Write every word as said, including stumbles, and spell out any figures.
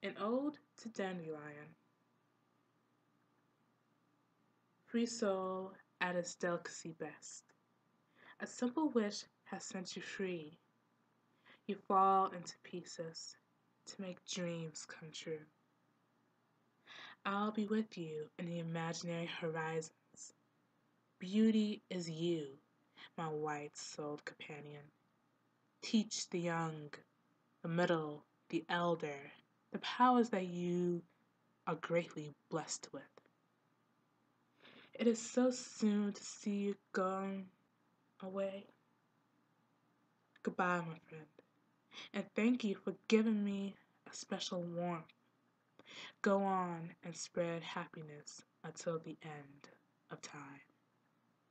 An ode to Dandelion. Free soul at its delicacy best. A simple wish has sent you free. You fall into pieces to make dreams come true. I'll be with you in the imaginary horizons. Beauty is you, my white-souled companion. Teach the young, the middle, the elder, the powers that you are greatly blessed with. It is so soon to see you gone away. Goodbye, my friend, and thank you for giving me a special warmth. Go on and spread happiness until the end of time.